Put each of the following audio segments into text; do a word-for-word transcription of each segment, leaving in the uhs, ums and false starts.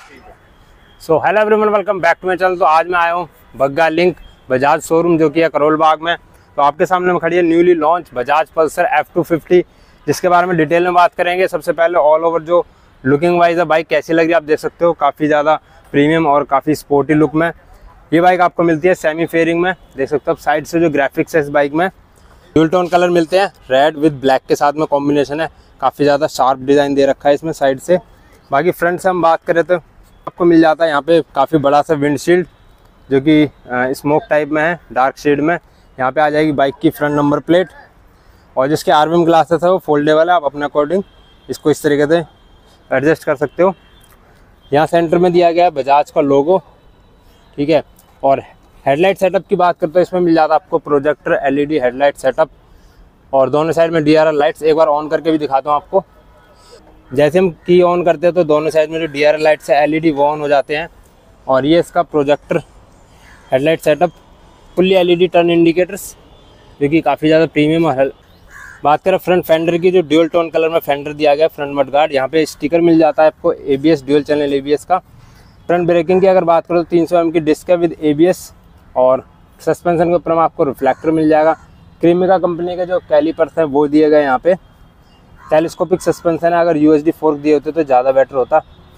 So hello everyone, welcome back to my channel. तो आज मैं आया हूँ बग्गा लिंक बजाज शोरूम जो कि है करोल बाग में। तो आपके सामने में खड़ी है newly launch Bajaj Pulsar F two fifty, जिसके बारे में डिटेल में बात करेंगे। सबसे पहले ऑल ओवर जो लुकिंग वाइज है बाइक कैसी लग रही है आप देख सकते हो, काफ़ी ज़्यादा प्रीमियम और काफ़ी स्पोर्टी लुक में ये बाइक आपको मिलती है। सेमी फेयरिंग में देख सकते हो आप साइड से जो ग्राफिक्स है इस बाइक में ड्यूल टोन कलर मिलते हैं, रेड विद ब्लैक के साथ में कॉम्बिनेशन है। काफ़ी ज़्यादा शार्प डिज़ाइन दे रखा है इसमें साइड से। बाकी फ्रंट से हम बात करें तो आपको मिल जाता है यहाँ पे काफ़ी बड़ा सा विंडशील्ड जो कि स्मोक टाइप में है, डार्क शेड में। यहाँ पे आ जाएगी बाइक की फ्रंट नंबर प्लेट और जिसके आरबीएम ग्लासेस है वो फोल्डेबल है। आप अपने अकॉर्डिंग इसको इस तरीके से एडजस्ट कर सकते हो। यहाँ सेंटर में दिया गया है बजाज का लोगो, ठीक है। और हेडलाइट सेटअप की बात करते हो इसमें मिल जाता है आपको प्रोजेक्टर एलईडी हेडलाइट सेटअप और दोनों साइड में डीआरएल लाइट्स। एक बार ऑन करके भी दिखाता हूँ आपको। जैसे हम की ऑन करते हैं तो दोनों साइड में जो डीआरएल लाइट्स है एलईडी वो ऑन हो जाते हैं। और ये इसका projector headlight setup, fully LED turn indicators जो कि काफ़ी ज़्यादा प्रीमियम है। बात करें फ्रंट फेंडर की, जो ड्यूल टोन कलर में फेंडर दिया गया है, फ्रंट मड गार्ड। यहाँ पे स्टिकर मिल जाता है आपको एबीएस ड्यूल चैनल एबीएस का। फ्रंट ब्रेकिंग की अगर बात करो तो तीन सौ एम की डिस्क है विद एबीएस और सस्पेंशन के ऊपर में आपको रिफ्लेक्टर मिल जाएगा। क्रीमिका कंपनी के जो कैलिपर्स हैं वो दिए गए यहाँ पे। टेलीस्कोपिक सस्पेंशन है, अगर यूएसडी फोर्क दिए होते तो ज़्यादा बेटर होता,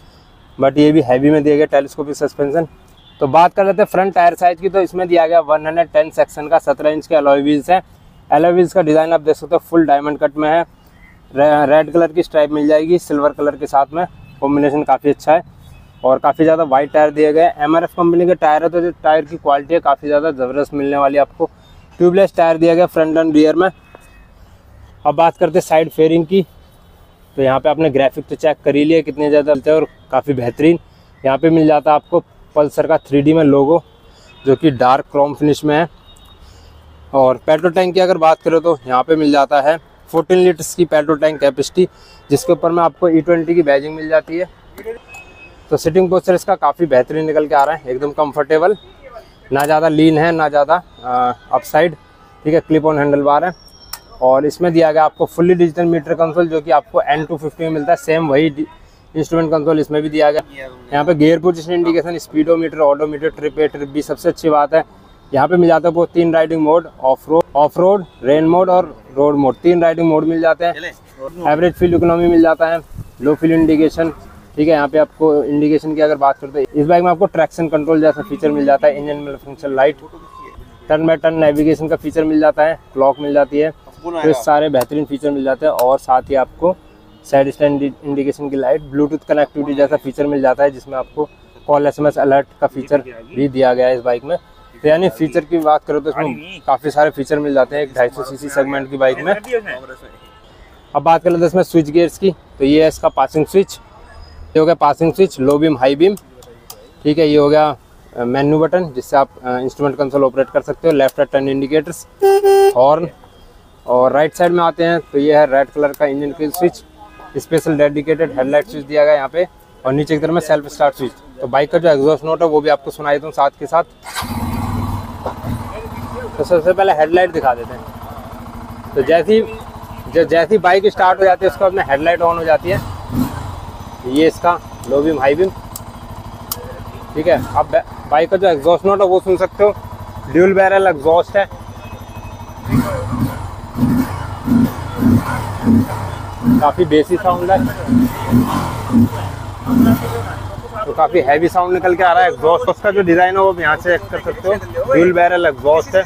बट ये भी हैवी में दिए गए टेलीस्कोपिक सस्पेंशन। तो बात कर लेते हैं फ्रंट टायर साइज की, तो इसमें दिया गया वन टेन सेक्शन का सत्रह इंच के अलॉय व्हील्स है। अलॉय व्हील्स का डिज़ाइन आप देख सकते हो फुल डायमंड कट में है। रेड कलर की स्ट्राइप मिल जाएगी सिल्वर कलर के साथ में, कॉम्बिनेशन काफ़ी अच्छा है। और काफ़ी ज़्यादा वाइड टायर दिए गए। एमआरएफ कंपनी के टायर है तो जो टायर की क्वालिटी है काफ़ी ज़्यादा ज़बरदस्त मिलने वाली है आपको। ट्यूबलेस टायर दिया गया फ्रंट एंड रियर में। अब बात करते हैं साइड फेयरिंग की, तो यहाँ पे आपने ग्राफिक तो चेक कर ही लिया कितने ज़्यादा चलते हैं और काफ़ी बेहतरीन। यहाँ पे मिल जाता है आपको पल्सर का थ्री डी में लोगो जो कि डार्क क्रोम फिनिश में है। और पेट्रोल टैंक की अगर बात करें तो यहाँ पे मिल जाता है फोर्टीन लीटर्स की पेट्रोल टैंक कैपेसिटी, जिसके ऊपर में आपको ई ट्वेंटी की बैजिंग मिल जाती है। तो सिटिंग पोस्चर इसका काफ़ी बेहतरीन निकल के आ रहा है, एकदम कंफर्टेबल, ना ज़्यादा लीन है ना ज़्यादा अपसाइड, ठीक है। क्लिप ऑन हैंडल बार है और इसमें दिया गया आपको फुल्ली डिजिटल मीटर कंसोल जो कि आपको एन टू फिफ्टी में मिलता है। सेम वही इंस्ट्रूमेंट कंसोल इसमें भी दिया गया। यहाँ पे gear position indication, speedometer, odometer, trip A trip B. सबसे अच्छी बात है यहाँ पे मिल जाता है वो तीन riding mode, off road off road rain mode और रोड मोड, तीन राइडिंग मोड मिल जाते हैं। एवरेज फ्यूल इकोनॉमी मिल जाता है, लो फ्यूल इंडिकेशन, ठीक है। यहाँ पे आपको इंडिकेशन की अगर बात करते हैं इस बाइक में आपको ट्रैक्शन कंट्रोल जैसा फीचर मिल जाता है। इंजन में function light, turn by turn navigation का फीचर मिल जाता है, क्लॉक मिल जाती है। तो सारे बेहतरीन फीचर मिल जाते हैं और साथ ही आपको साइड स्टैंड इंडिकेशन की लाइट, ब्लूटूथ कनेक्टिविटी जैसा फीचर मिल जाता है, जिसमें आपको कॉल एसएमएस अलर्ट का फीचर भी दिया गया है इस बाइक में। तो यानी फीचर की बात करो तो इसमें काफ़ी सारे फीचर मिल जाते हैं एक ढाई सौ सीसी सेगमेंट की बाइक में। अब बात कर लेते हैं इसमें स्विच गियर्स की, तो ये है इसका पासिंग स्विच, ये हो गया passing switch, low beam high beam, ठीक है। ये हो गया मेन्यू बटन जिससे आप इंस्ट्रूमेंट कंसोल ऑपरेट कर सकते हो। Left right turn indicators, horn. और राइट साइड में आते हैं तो ये है रेड कलर का engine kill switch, special dedicated headlight switch दिया गया यहाँ पे। और नीचे की तरफ में सेल्फ स्टार्ट स्विच। तो बाइक का जो एग्जॉस्ट नोट है वो भी आपको सुनाई दूँ साथ के साथ। तो सबसे पहले हेडलाइट दिखा देते हैं। तो जैसी जब जैसी बाइक स्टार्ट हो जाती है उसके बाद में हेडलाइट ऑन हो जाती है। ये इसका लो बीम हाई बीम, ठीक है। अब बाइक का जो एग्जॉस्ट नोट है वो सुन सकते हो, ड्यूल बैरल एग्जॉस्ट है, काफ़ी बेसी साउंड है, तो काफ़ी हैवी साउंड निकल के आ रहा है। एग्जॉस्ट उसका जो डिज़ाइन है वो यहाँ से चेक कर सकते हो, ड्यूल बैरल एग्जॉस्ट है।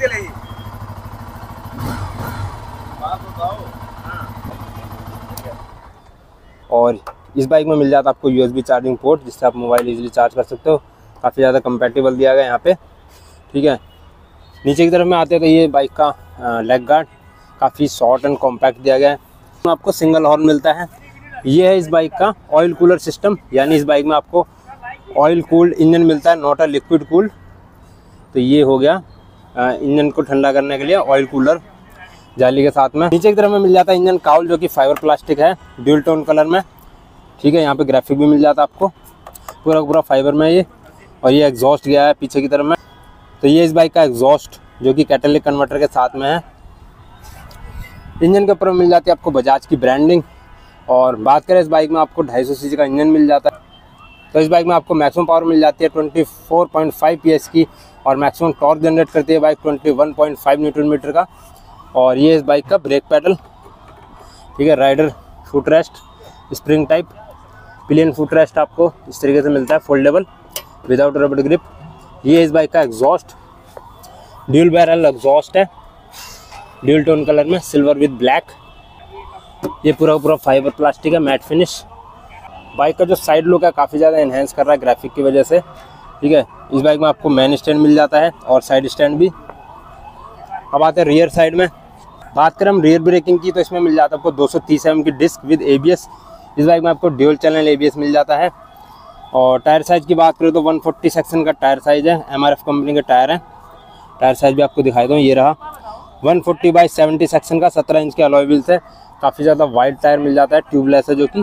और इस बाइक में मिल जाता है आपको यूएसबी चार्जिंग पोर्ट जिससे आप मोबाइल इजीली चार्ज कर सकते हो। काफ़ी ज़्यादा कंपैटिबल दिया गया यहाँ पे, ठीक है। नीचे की तरफ में आते हैं तो ये बाइक का लेग गार्ड काफ़ी शॉर्ट एंड कॉम्पैक्ट दिया गया है। तो आपको सिंगल हॉर्न मिलता है। ये है इस बाइक का ऑयल कूलर सिस्टम, यानी इस बाइक में आपको ऑयल कूल्ड इंजन मिलता है, नॉट अ लिक्विड कूल्ड। तो ये हो गया इंजन को ठंडा करने के लिए ऑयल कूलर जाली के साथ में। नीचे की तरफ में मिल जाता है इंजन काउल जो कि फाइबर प्लास्टिक है, ड्यूल टोन कलर में, ठीक है। यहाँ पे ग्राफिक भी मिल जाता है आपको, पूरा पूरा फाइबर में ये। और ये एग्जॉस्ट गया है पीछे की तरफ में, तो ये इस बाइक का एग्जॉस्ट जो कि कैटालिटिक कन्वर्टर के साथ में है। इंजन के ऊपर मिल जाती है आपको बजाज की ब्रांडिंग। और बात करें इस बाइक में आपको ढाई सौ सीसी का इंजन मिल जाता है। तो इस बाइक में आपको मैक्सिमम पावर मिल जाती है चौबीस पॉइंट फाइव पीएस की और मैक्सिमम टॉर्क जनरेट करती है बाइक इक्कीस पॉइंट फाइव न्यूटन मीटर का। और ये इस बाइक का ब्रेक पैडल, ठीक है, rider foot rest spring type pillion foot rest आपको इस तरीके से मिलता है, फोल्डेबल विदाउट रबड़ ग्रिप। ये इस बाइक का एग्जॉस्ट ड्यूल बैरल एग्जॉस्ट है, ड्यूल टोन कलर में सिल्वर विद ब्लैक। ये पूरा पूरा फाइबर प्लास्टिक है, मैट फिनिश। बाइक का जो साइड लुक है काफ़ी ज़्यादा एनहेंस कर रहा है ग्राफिक की वजह से, ठीक है। इस बाइक में आपको मेन स्टैंड मिल जाता है और साइड स्टैंड भी। अब आते हैं रियर साइड में। बात करें हम रियर ब्रेकिंग की तो इसमें मिल जाता है आपको दो सौ तीस एम एम की डिस्क विद एबीएस। इस बाइक में आपको ड्यूल चैनल एबीएस मिल जाता है। और टायर साइज़ की बात करें तो एक सौ चालीस सेक्शन का टायर साइज़ है, एमआरएफ कंपनी के टायर है। टायर साइज़ भी आपको दिखाई दूँ, ये रहा एक सौ चालीस बाई सत्तर सेक्शन का सत्रह इंच के अलॉय व्हील्स है। काफ़ी ज़्यादा वाइड टायर मिल जाता है, ट्यूबलेस है जो कि।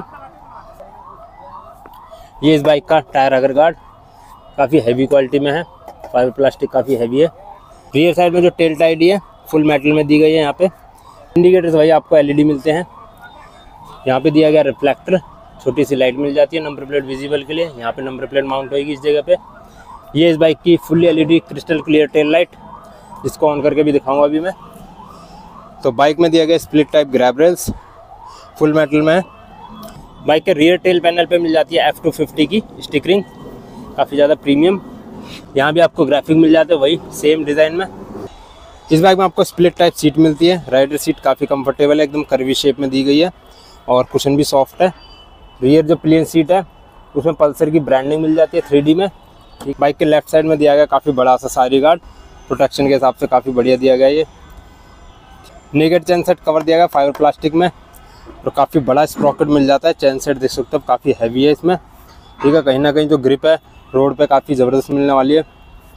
ये इस बाइक का टायर अगर गार्ड काफ़ी हैवी क्वालिटी में है, फाइबर प्लास्टिक काफ़ी हैवी है। रियर साइड में जो टेल टाइड है फुल मेटल में दी गई है। यहाँ पे इंडिकेटर्स भाई आपको एलईडी मिलते हैं। यहाँ पे दिया गया रिफ्लेक्टर, छोटी सी लाइट मिल जाती है नंबर प्लेट विजिबल के लिए। यहाँ पे नंबर प्लेट माउंट होगी इस जगह पे। ये इस बाइक की fully LED crystal clear tail light, जिसको ऑन करके भी दिखाऊंगा अभी मैं। तो बाइक में दिया गया split type grab rails, full metal में है। बाइक के रियर टेल पैनल पे मिल जाती है एफ टू फिफ्टी की स्टिकरिंग, काफ़ी ज़्यादा प्रीमियम। यहाँ भी आपको ग्राफिक मिल जाते हैं वही सेम डिज़ाइन में। इस बाइक में आपको स्प्लिट टाइप सीट मिलती है। राइडर सीट काफ़ी कंफर्टेबल है, एकदम कर्वी शेप में दी गई है और कुशन भी सॉफ्ट है। रियर जो प्लेन सीट है उसमें पल्सर की ब्रांडिंग मिल जाती है थ्री डी में। बाइक के लेफ्ट साइड में दिया गया काफ़ी बड़ा सा सारी गार्ड, प्रोटेक्शन के हिसाब से काफ़ी बढ़िया दिया गया। ये नेकेड चैन सेट कवर दिया गया फाइबर प्लास्टिक में और काफ़ी बड़ा स्प्रॉकेट मिल जाता है। चैन सेट देख सकते हो काफ़ी हैवी है इसमें, ठीक है। कहीं ना कहीं जो ग्रिप है रोड पे काफ़ी ज़बरदस्त मिलने वाली है।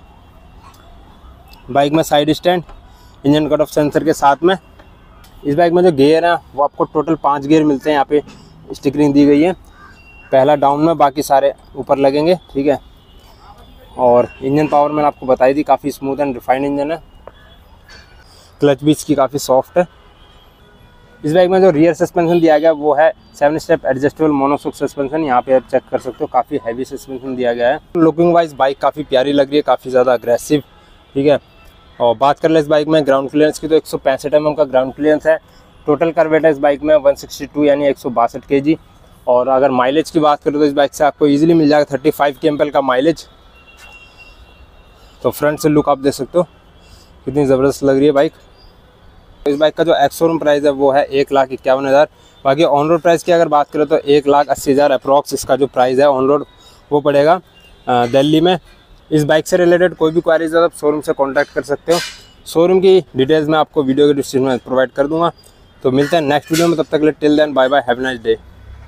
बाइक में side stand, engine cut off sensor के साथ में। इस बाइक में जो गियर है वो आपको टोटल पाँच गियर मिलते हैं। यहाँ पे स्टिकरिंग दी गई है, पहला डाउन में, बाकी सारे ऊपर लगेंगे, ठीक है। और इंजन पावर मैंने आपको बताई थी, काफ़ी स्मूथ एंड रिफाइंड इंजन है। क्लच भी इसकी काफ़ी सॉफ्ट है। इस बाइक में जो रियर सस्पेंशन दिया गया वो है seven step adjustable monoshock suspension. यहाँ पे आप चेक कर सकते हो, काफ़ी हैवी सस्पेंशन दिया गया है। लुकिंग वाइज बाइक काफ़ी प्यारी लग रही है, काफ़ी ज़्यादा अग्रेसिव, ठीक है। और बात कर ले इस बाइक में ग्राउंड क्लियरेंस की तो एक सौ पैंसठ एम एम का ग्राउंड क्लियरेंस है। टोटल का वेट है इस बाइक में एक सौ बासठ यानी एक सौ बासठ के जी। और अगर माइलेज की बात करें तो इस बाइक से आपको ईजिली मिल जाएगा thirty five K M L का माइलेज। तो फ्रंट से लुक आप देख सकते हो कितनी ज़बरदस्त लग रही है बाइक। इस बाइक का जो एक्स शोरूम प्राइस है वो है एक लाख इक्यावन हज़ार। बाकी ऑन रोड प्राइस की अगर बात करें तो एक लाख अस्सी हज़ार अप्रॉक्स इसका जो प्राइस है ऑन रोड वो पड़ेगा दिल्ली में। इस बाइक से रिलेटेड कोई भी क्वारीज है आप शोरूम से कांटेक्ट कर सकते हो। शोरूम की डिटेल्स मैं आपको वीडियो के डिस्क्रिप्शन में प्रोवाइड कर दूंगा। तो मिलते हैं नेक्स्ट वीडियो में, तब तक के लिए till then bye bye, have a nice day.